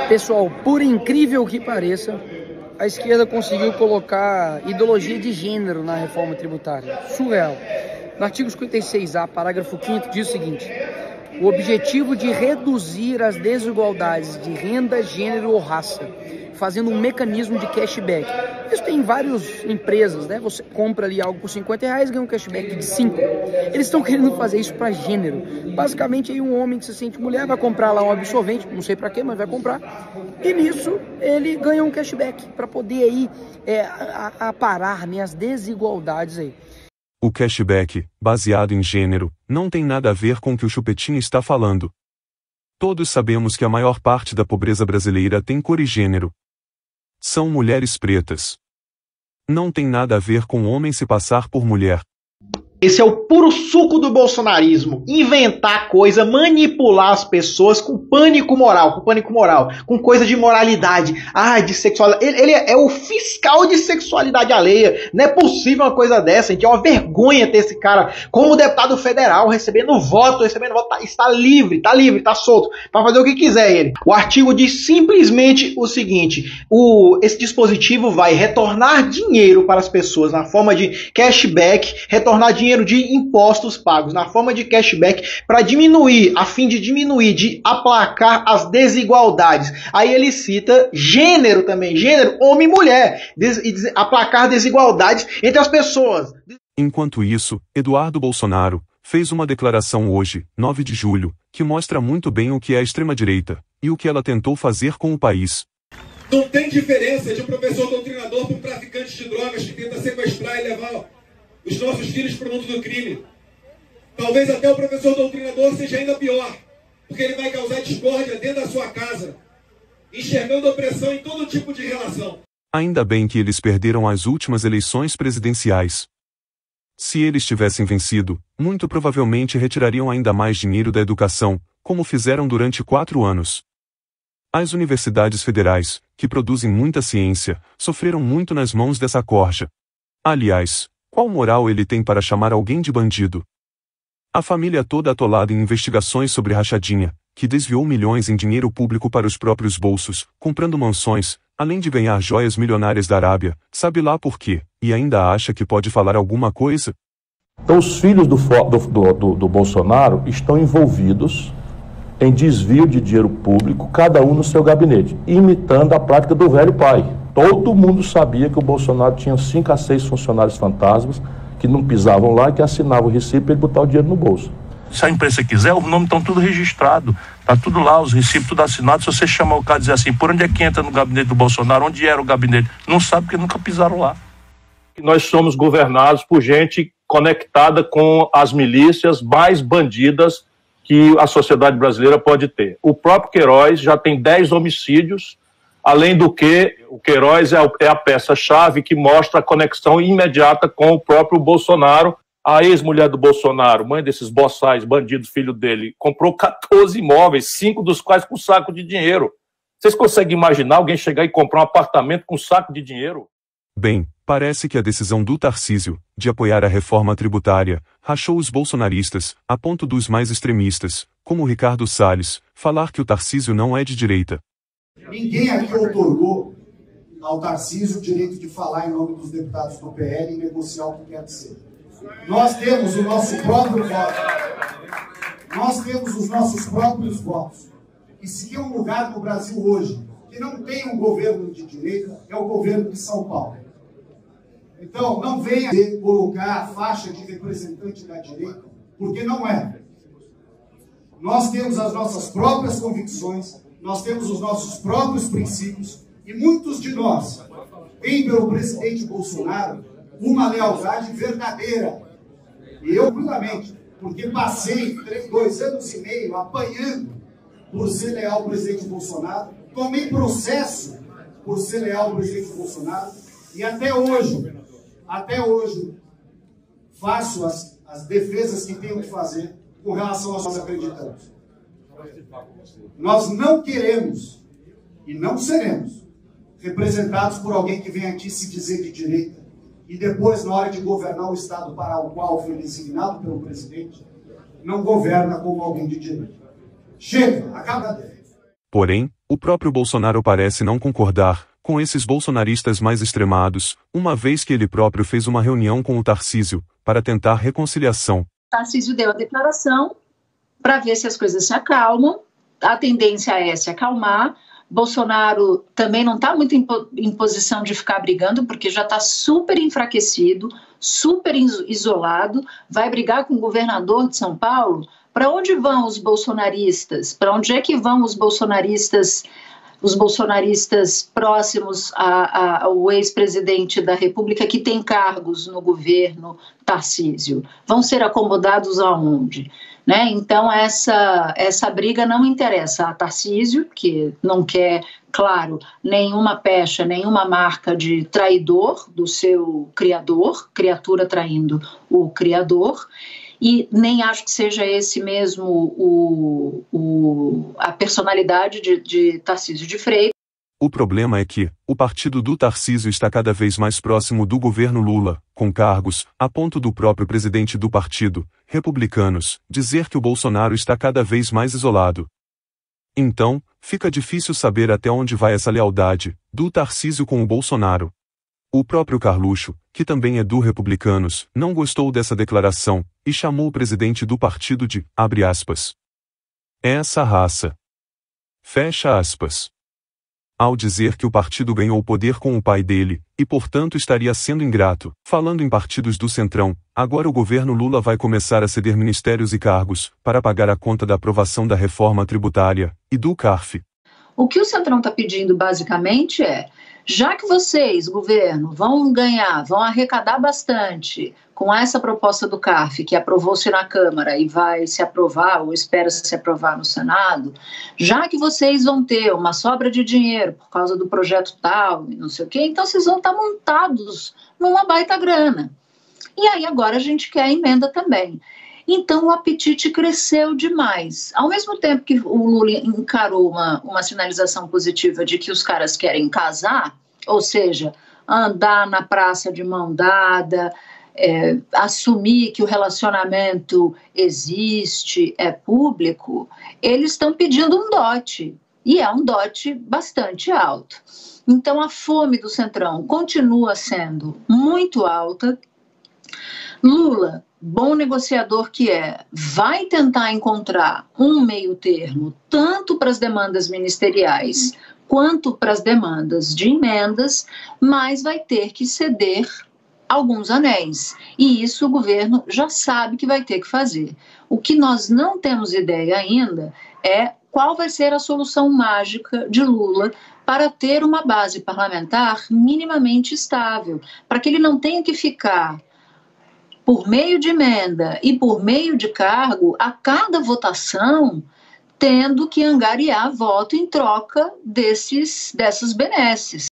Pessoal, por incrível que pareça, a esquerda conseguiu colocar ideologia de gênero na reforma tributária. Surreal. No artigo 56A, parágrafo 5º, diz o seguinte: o objetivo de reduzir as desigualdades de renda, gênero ou raça, fazendo um mecanismo de cashback. Isso tem em várias empresas, né? Você compra ali algo por R$50 e ganha um cashback de 5. Eles estão querendo fazer isso para gênero. Basicamente, aí um homem que se sente mulher vai comprar lá um absorvente, não sei para quê, mas vai comprar. E nisso ele ganha um cashback para poder aí aparar, né, as desigualdades aí. O cashback, baseado em gênero, não tem nada a ver com o que o Chupetinha está falando. Todos sabemos que a maior parte da pobreza brasileira tem cor e gênero. São mulheres pretas. Não tem nada a ver com homem se passar por mulher. Esse é o puro suco do bolsonarismo. Inventar coisa, manipular as pessoas com pânico moral, com coisa de moralidade, de sexualidade. Ele é o fiscal de sexualidade alheia. Não é possível uma coisa dessa, gente. É uma vergonha ter esse cara como deputado federal, recebendo voto. Está livre, tá solto, para fazer o que quiser ele. O artigo diz simplesmente o seguinte: esse dispositivo vai retornar dinheiro para as pessoas na forma de cashback, retornar dinheiro de impostos pagos na forma de cashback para diminuir, a fim de diminuir, de aplacar as desigualdades. Aí ele cita gênero também, gênero, homem e mulher, aplacar desigualdades entre as pessoas. Enquanto isso, Eduardo Bolsonaro fez uma declaração hoje, 9 de julho, que mostra muito bem o que é a extrema-direita e o que ela tentou fazer com o país. Não tem diferença de um professor doutrinador para um traficante de drogas que tenta sequestrar e levar os nossos filhos para o mundo do crime. Talvez até o professor doutrinador seja ainda pior, porque ele vai causar discórdia dentro da sua casa, enxergando opressão em todo tipo de relação. Ainda bem que eles perderam as últimas eleições presidenciais. Se eles tivessem vencido, muito provavelmente retirariam ainda mais dinheiro da educação, como fizeram durante 4 anos. As universidades federais, que produzem muita ciência, sofreram muito nas mãos dessa corja. Aliás, qual moral ele tem para chamar alguém de bandido? A família toda atolada em investigações sobre rachadinha, que desviou milhões em dinheiro público para os próprios bolsos, comprando mansões, além de ganhar joias milionárias da Arábia, sabe lá por quê, e ainda acha que pode falar alguma coisa? Então os filhos do Bolsonaro estão envolvidos em desvio de dinheiro público, cada um no seu gabinete, imitando a prática do velho pai. Todo mundo sabia que o Bolsonaro tinha 5 a 6 funcionários fantasmas que não pisavam lá e que assinavam o recibo para ele botar o dinheiro no bolso. Se a imprensa quiser, os nomes estão tudo registrados, está tudo lá, os recibos tudo assinados. Se você chamar o cara e dizer assim, por onde é que entra no gabinete do Bolsonaro, onde era o gabinete, não sabe porque nunca pisaram lá. Nós somos governados por gente conectada com as milícias mais bandidas que a sociedade brasileira pode ter. O próprio Queiroz já tem 10 homicídios, além do que o Queiroz é a peça-chave que mostra a conexão imediata com o próprio Bolsonaro. A ex-mulher do Bolsonaro, mãe desses boçais, bandidos, filho dele, comprou 14 imóveis, 5 dos quais com saco de dinheiro. Vocês conseguem imaginar alguém chegar e comprar um apartamento com saco de dinheiro? Bem, parece que a decisão do Tarcísio, de apoiar a reforma tributária, rachou os bolsonaristas, a ponto dos mais extremistas, como Ricardo Salles, falar que o Tarcísio não é de direita. Ninguém aqui outorgou ao Tarcísio o direito de falar em nome dos deputados do PL e negociar o que quer dizer. Nós temos o nosso próprio voto. Nós temos os nossos próprios votos. E se tem um lugar no Brasil hoje que não tem um governo de direita, é o governo de São Paulo. Então, não venha colocar a faixa de representante da direita, porque não é. Nós temos as nossas próprias convicções, nós temos os nossos próprios princípios, e muitos de nós têm pelo presidente Bolsonaro uma lealdade verdadeira. E eu, justamente, porque passei 2 anos e meio apanhando por ser leal ao presidente Bolsonaro, tomei processo por ser leal ao presidente Bolsonaro, e até hoje faço as defesas que tenho que fazer com relação aos nós acreditamos. Nós não queremos e não seremos representados por alguém que vem aqui se dizer de direita e depois, na hora de governar o Estado para o qual foi designado pelo presidente, não governa como alguém de direita. Chega, acaba dele. Porém, o próprio Bolsonaro parece não concordar com esses bolsonaristas mais extremados, uma vez que ele próprio fez uma reunião com o Tarcísio para tentar reconciliação. Tarcísio deu a declaração para ver se as coisas se acalmam. A tendência é se acalmar. Bolsonaro também não está muito em posição de ficar brigando, porque já está super enfraquecido, super isolado, vai brigar com o governador de São Paulo. Para onde vão os bolsonaristas? Para onde é que vão os bolsonaristas próximos ao ex-presidente da República que tem cargos no governo Tarcísio? Vão ser acomodados aonde? Né? Então, essa briga não interessa a Tarcísio, que não quer, claro, nenhuma pecha, nenhuma marca de traidor do seu criador, criatura traindo o criador, e nem acho que seja esse mesmo a personalidade de Tarcísio de Freitas. O problema é que o partido do Tarcísio está cada vez mais próximo do governo Lula, com cargos, a ponto do próprio presidente do partido, Republicanos, dizer que o Bolsonaro está cada vez mais isolado. Então, fica difícil saber até onde vai essa lealdade do Tarcísio com o Bolsonaro. O próprio Carluxo, que também é do Republicanos, não gostou dessa declaração e chamou o presidente do partido de, abre aspas, essa raça. Fecha aspas. Ao dizer que o partido ganhou poder com o pai dele, e portanto estaria sendo ingrato. Falando em partidos do Centrão, agora o governo Lula vai começar a ceder ministérios e cargos, para pagar a conta da aprovação da reforma tributária, e do CARF. O que o Centrão está pedindo basicamente é, já que vocês, governo, vão arrecadar bastante com essa proposta do CARF, que aprovou-se na Câmara e vai se aprovar, ou espera se aprovar no Senado, já que vocês vão ter uma sobra de dinheiro por causa do projeto tal, e não sei o quê, então vocês vão estar montados numa baita grana. E aí agora a gente quer a emenda também. Então o apetite cresceu demais. Ao mesmo tempo que o Lula encarou uma sinalização positiva de que os caras querem casar, ou seja, andar na praça de mão dada, assumir que o relacionamento existe, é público, eles estão pedindo um dote, e é um dote bastante alto. Então a fome do Centrão continua sendo muito alta. Lula, bom negociador que é, vai tentar encontrar um meio termo, tanto para as demandas ministeriais quanto para as demandas de emendas, mas vai ter que ceder alguns anéis. E isso o governo já sabe que vai ter que fazer. O que nós não temos ideia ainda é qual vai ser a solução mágica de Lula para ter uma base parlamentar minimamente estável, para que ele não tenha que ficar por meio de emenda e por meio de cargo, a cada votação, tendo que angariar voto em troca dessas benesses.